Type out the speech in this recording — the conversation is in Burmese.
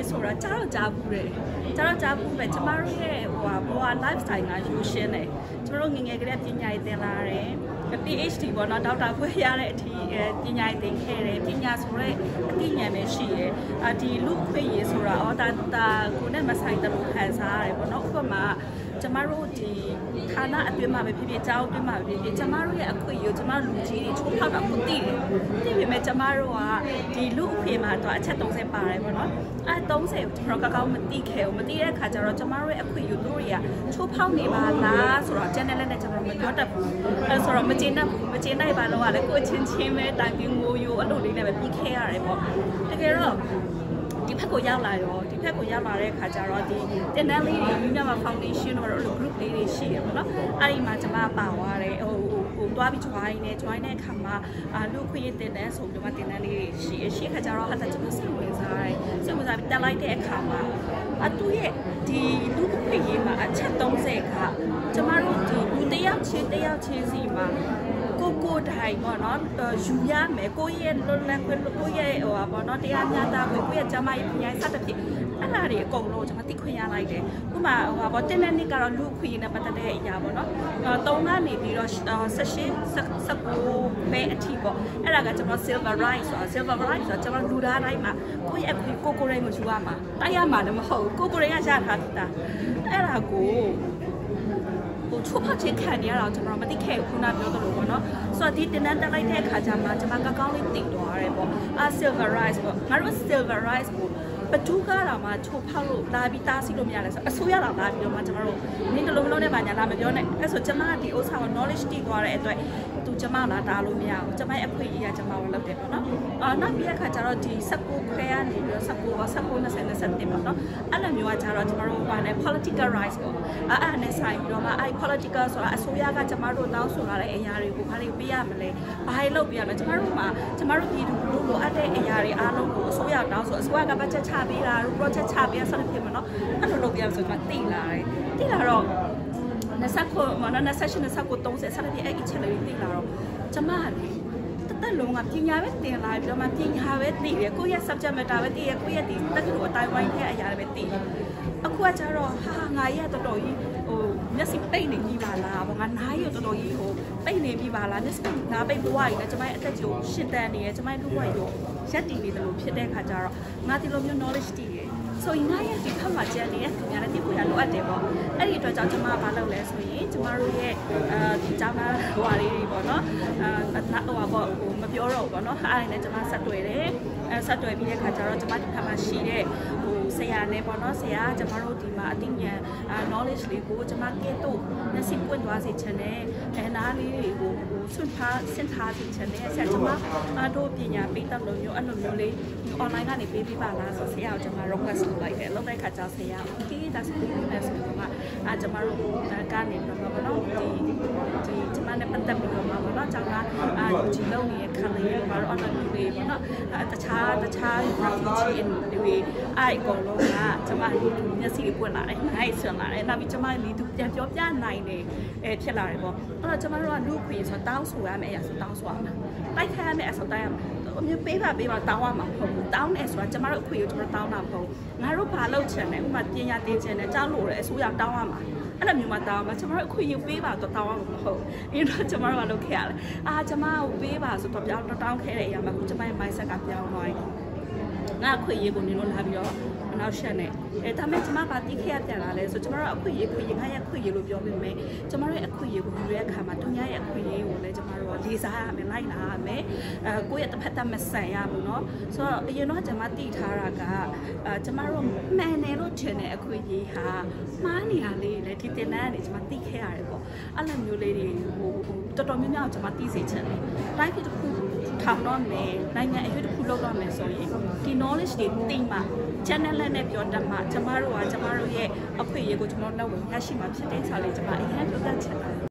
ရေးဆိုတာကြားတော့ကြားဘူးတယ်ကြားတော့ကြားဘူးပဲကျမတို့ရဲ့ဟိုဘဝ lifestyle ကယူရှင်းတယ်ကျမတို့ငငယ်ကလေးပညာရေးသင်လာတယ် PhD ပေါ့နော်ဒေါက်တာခွဲရတဲ့အထိပညာရေးသင်ခဲ့တယ်ပညာဆိုတဲ့အသိဉာဏ်ပဲရှိတယ်ဒီလူခွင့်ရေးဆိုတာဒါကိုနဲ့မဆိုင်တဲ့လိုခံစားရတယ်ပေါ့နော်ဥပမာကျမတို့ဒီဌာနအတွင်းမှာပဲဖြစ်ဖြစ်ကြောင်းအတွင်းမှာပဲဖြစ်ဖြစ်ကျမတို့ရဲ့အခွင့်အရေးကျမတို့လူကြီးတွေချိုးဖောက်တာကိုသိတယ်သိပေမဲ့ကျမတို့ကဒီလူအခွင့်မှာတော့အချက်30ပါတယ်ပေါ့နော်30ကိုကျွန်တော်ကောင်းမသိခဲ့ဘူးမသိတဲ့အခါကျတော့ကျမတို့ရဲ့အခွင့်အရေးတို့တွေကချိုးဖောက်နေပါလားဆိုတော့ channel နဲ့ကျွန်တော်မပြောတတ်ဘူးဆိုတော့မကျေနပ်ဘူးမကျေနပ်ပါလို့ကလည်းကိုချင်းပဲတိုင်ပြီးငိုယိုအဲ့လိုလေးနဲ့ပဲပြီးခဲ့ရတယ်ပေါ့တကယ်တော့ဒီဖက်ကိုရောက်လာရောဒီဖက်ကိုရောက်လာတဲ့အခါကျတော့ဒီတင်တန်းလေးတွေမြန်မာ foundation တို့လို group လေးတွေရှိရပါတော့အဲ့ဒီမှာကျွန်မပါသွားတယ်ဟိုတွားပြီး join တဲ့အခါမှာလူခွင့်ရတင်တန်းဆိုပြီးမှတင်တန်းလေးတွေရှိခါကျတော့ဟာကျွန်တော်စိတ်ဝင်စားတယ်စိတ်ဝင်စားပြီးတက်လိုက်တဲ့အခါမှာသူရဲ့ဒီလူခွင့်ရမှာအချက်30ကကျွန်မတို့ဒီလူတယောက်ချင်းစီမှာကိုတိုင်ပေါ့နော်ယူရမယ်ကိုရဲ့လွတ်လပ်ခွင့်ကိုရဲ့ဟိုပါပေါ့နော်တရားမျှတခွင့်ကိုရဲ့ကျမရဲ့ပညာစသဖြင့်အဲ့ဒါတွေအကုန်လုံးကျွန်မသိခွင့်ရလိုက်တယ်ဥပမာဟိုပါပေါ့တင်းတဲ့နေ့ကတော့လူခွင့်နဲ့ပတ်သက်တဲ့အရာပေါ့နော်3ကနေပြီးတော့19ပဲအထိပေါ့အဲ့ဒါကကျွန်တော် silver rights ဆိုတာ silver rights ဆိုတာကျွန်တော်လူသားတိုင်းမှာကိုရဲ့အခွင့်ကိုရိုင်းကိုယူရမှာတိုက်ရမှာလည်းမဟုတ်ဘူးကိုရိုင်းကရထားတာအဲ့ဒါကိုချိုးဖောက်ခြင်းခံရတာကျွန်တော်မသိခဲ့ဘူးခုနပြောသလိုပေါ့နော်ဆိုတော့ဒီတင်တန်းတက်လိုက်တဲ့အခါကျမှကျွန်မကောင်းလေးတည်သွားတယ်ပေါ့silver rice ပေါ့ငါတို့ silver rice ကိုဘတူးကားတာမှချိုးဖောက်လို့လာပြီးတားဆီးလို့မရလဲဆိုအစိုးရတော်လာပြီးတော့မှကျွန်တော်တို့နင်းတလုံးလုံးနဲ့ပါညာလာမပြောနဲ့အဲ့ဆိုကျွန်မကဒီဥစ္စာကို knowledge တည်သွားတဲ့အတွက်သူကျွန်မလာတားလို့မရဘူးကျွန်မရဲ့အခွင့်အရေးကကျွန်မကိုလုပ်တယ်ပေါ့နော်နောက်ပြီးတဲ့အခါကျတော့ဒီ19ခွဲကနေပြီးတော့19 20ပေါ့နော်အဲ့လိုမျိုးကကျတော့ကျွန်တော်တို့ဘာလဲ political rights ပေါ့အဲ့နဲ့ဆိုင်ပြီးတော့မှအဲ့ political ဆိုတာအစိုးရကကျွန်တော်တို့တောင်းဆိုလာတဲ့အရာတွေကိုဘာတွေပေးရမလဲဘာတွေလုပ်ပေးရမလဲကျွန်တော်တို့မှာကျွန်တော်တို့ပြည်သူလူထုလိုအပ်တဲ့အရာတွေအားလုံးကိုအစိုးရတောင်းဆိုအစိုးရကဘတ်ဂျက်ချပေးတာ project ချပေးရဆက်ဖြစ်မှာနော်အဲ့လိုလုပ်ပြရဆိုတော့တိလာတော့29မန28 29 30ဆက်ပြီးအဲ့ဒီချက်လေးတိလာတော့ကျွန်မကလေတက်လုံးကပညာပဲတင်လာပြီးတော့မှပညာပဲသိတယ်ကိုယ့်ရဲ့ subject matter ပဲသိရကိုယ့်ရဲ့ဒီတက်လို့အတိုင်းဝိုင်းတဲ့အရာတွေပဲသိတယ်အခုကကျတော့ဟာငါရဲ့တော်တော်ကြီးဟိုမျက်စိပိတ်နေပြီပါလားငါနားရတော်တော်ကြီးဟိုပိတ်နေပြီပါလားမျက်စိငါပိတ်ဘဝကြီးနဲ့ကျမရဲ့အသက်ကြီးကိုရှင်းတန်နေရကျမရဲ့လူ့ဘဝကြီးကိုရက်တည်နေတယ်လို့ဖြစ်တဲ့ခါကျတော့ငါဒီလိုမျိုး knowledge တည်ရဆိုရင်ငါရဲ့ဒီဖက်မှာကျန်နေတဲ့သူများလည်းသိဖို့ရလိုအပ်တယ်ပေါ့အဲ့ဒီအတွက်ကြောင့်ကျမကမလုပ်လဲဆိုရင်ကျမတို့ရဲ့ဒီကျောင်းသားဟိုဟာလေးတွေပေါ့နော်ဟိုဟာပေါ့ဟိုမပြောတော့ဘူးပေါ့နော်အဲ့ဒါနဲ့ကျမဆက်တွေ့တယ်ဆက်တွေ့ပြီးတဲ့ခါကျတော့ကျမဒီဖက်မှာရှိတဲ့ဟိုဆရာနဲ့ပေါ့နော်ဆရာကျမတို့ဒီမှာအသိဉာဏ်knowledge လေးကိုကျမကဲတော့မျက်စိပွင့်သွားစေချင်တယ်နားလေးတွေကိုဆွန့်ထားဆင့်ထားစေချင်တယ်ဆရာကျမတို့ပညာပေးတဲ့လိုမျိုးအဲ့လိုမျိုးလေး online ကနေပေးပြပါလားဆိုဆရာကကျမ request လုပ်လိုက်တယ်လုပ်တဲ့ခါကျဆရာ okay ဒါဆိုရင်လည်းဆိုတော့ကျမတို့ကနေတော့ပေါ့နော်ဒီကျမနဲ့ပတ်သက်ပြီးတော့ပေါ့နော်ကျောင်းကဒီလုံးနေတဲ့ခံလေးတွေပါတော့ online တွေပေါ့နော်တခြား refugee တွေအဲ့အကုန်လုံးကကျမမျက်စိပွင့်လာတယ်နိုင်ဆွန်လာတယ်နောက်ပြီးကျမလီသူပြန်ပြောပြနိုင်တယ်ဖြစ်လာတယ်ပေါ့အဲ့တော့ကျမတို့ကလူခွေဆိုတောင်းဆိုရမယ်အရာဆိုတောင်းဆိုရမယ်တိုက်ခိုက်ရမယ်အဆိုတိုက်ရမယ်အမျိုးပေးပါတောင်းရမှာမဟုတ်ဘူးတောင်းတယ်ဆိုတာကျမတို့အခွေကိုကျမတို့တောင်းတာမဟုတ်ငါတို့ဘာလုပ်ချင်လဲဥပမာပညာသင်ချင်တယ်ကြောက်လို့ရအစိုးရတောင်းရမှာအဲ့လိုမျိုးမှတောင်းမှာကျမတို့အခွေကိုပေးပါတော့တောင်းရမှာမဟုတ်အဲ့တော့ကျမတို့ကလုပ်ခဲ့ရတယ်ကျမကိုပေးပါဆိုတော့ပြောင်းတောင်းခဲ့တဲ့အရာမှာကျမရဲ့ mindset ကပြောင်းသွားတယ်ငါအခွေကိုနေလို့လာပြီးတော့နောက်ရှက်နဲ့ဒါမဲ့ကျမပါတိခရပြန်လာလဲဆိုကျမတို့အခွင့်အရေးငါရဲ့အခွင့်အရေးလို့ပြောပေမဲ့ကျမတို့ရဲ့အခွင့်အရေးကိုယူတဲ့အခါမှာသူများရဲ့အခွင့်အရေးကိုလည်းကျမတို့လေးစားရမယ်လိုက်နာရမယ်ကိုယ့်ရဲ့တစ်ဖက်သက်မဆန်ရဘူးเนาะဆိုတော့အရင်တော့ကျမတိထားတာကကျမတို့မှန်တယ်လို့ထင်တဲ့အခွင့်အရေးဟာမှားနေရလေးလေဒီတင်တန်းကနေကျမတိခဲ့ရတယ်ပေါ့အဲ့လိုမျိုးလေးတွေဟိုတော်တော်များများကျမတိစေချင်တယ်တိုင်းပြည်တစ်ခုထောင်တော့မယ်နိုင်ငံအရွေးတစ်ခုလောက်တော့မယ်ဆိုရင်ဒီ knowledge တွေသိမှ channel နဲ့ပြောတတ်မှကျမတို့ကကျမတို့ရဲ့အခွင့်အရေးကိုကျမတို့လက်ဝင်ရရှိမှာဖြစ်တဲ့ဆိုလေကျမအရင်ပြောတတ်ချင်တယ်